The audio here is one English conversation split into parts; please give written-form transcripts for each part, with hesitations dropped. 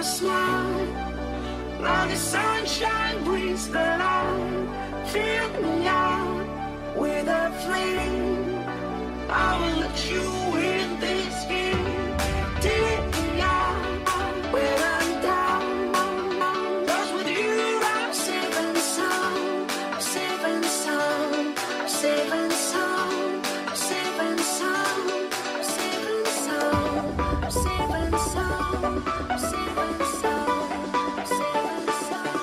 your smile. Now the sunshine brings the light. Fill me out with a flame. I will let you in this game. Take me out when I'm down. 'Cause with you I'm safe and sound. Safe and sound. Safe and sound. Safe and sound. Safe and sound. Safe and sound. Safe and sound. Safe and sound.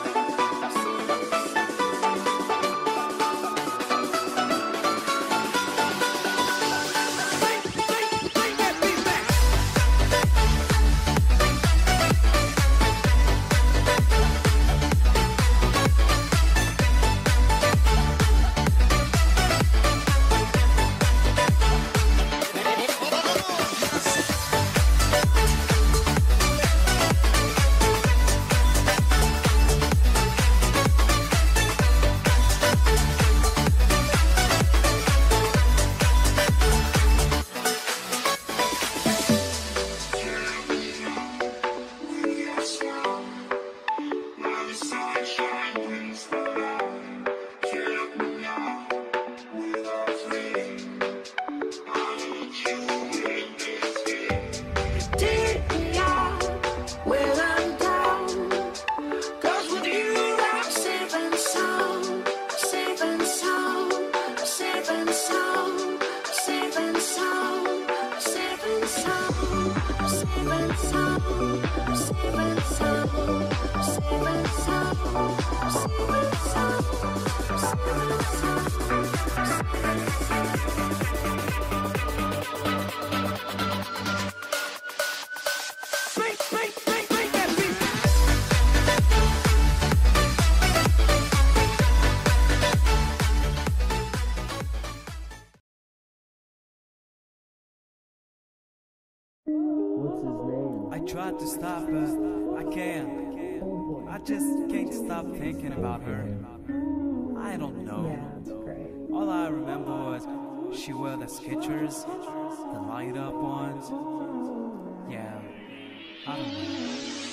What's his name? I tried to stop her, I can't. I just can't stop thinking about her. I don't know. Yeah, that's great. All I remember was she wore the Skechers, the light up ones. Yeah, I don't know.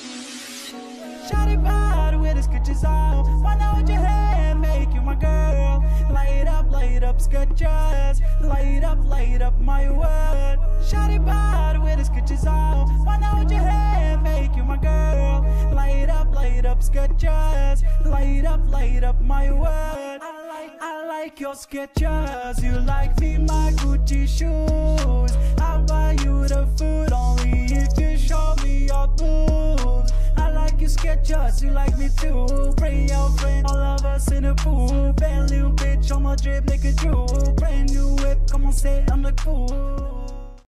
Shawty bad with the Skechers on. Why not with your hand, make you my girl? Light up Skechers. Light up my world. Shawty bad with the Skechers on. Why not with your hand, make you my girl? Light up Skechers. Light up my world. I like your Skechers. You like me, my Gucci shoes. I'll buy you the food only if you show me your boobs. I like you Skechers, you like me too. Bring your friend, all of us in the pool. Bad little bitch on my drip, nigga Drew. Brand new whip, come on, say I'm the cool.